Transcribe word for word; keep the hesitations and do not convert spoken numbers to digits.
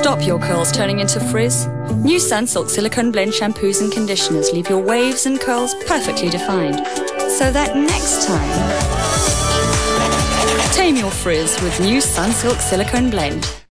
Stop your curls turning into frizz. New Sunsilk Silicone Blend shampoos and conditioners leave your waves and curls perfectly defined. So that next time, tame your frizz with new Sunsilk Silicone Blend.